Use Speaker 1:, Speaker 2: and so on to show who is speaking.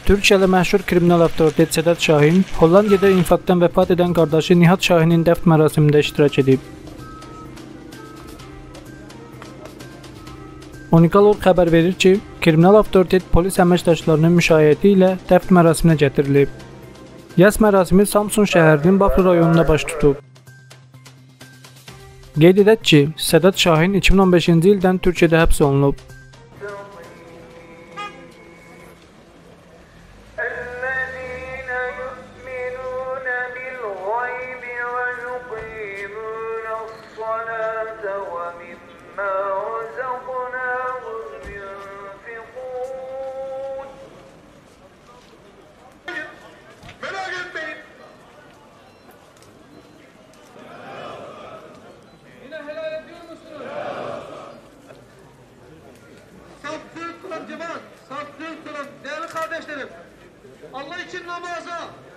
Speaker 1: Türkiyəli məşhur kriminal avtoritet Sədat Şahin, Hollandiyada infarktdan vəfat edən qardaşı Nihat Şahinin dəfn mərasimində iştirak edib. Unikalog xəbər verir ki, kriminal avtoritet polis əməkdaşlarının müşayiəti ilə dəfn mərasiminə gətirilib. Yas mərasimi Samsun şəhərinin Bafra rayonunda baş tutub. Qeyd edək ki, Sədat Şahin 2015-ci ildən Türkiyədə həbs olunub.
Speaker 2: Değerli kardeşlerim, Allah için namaza,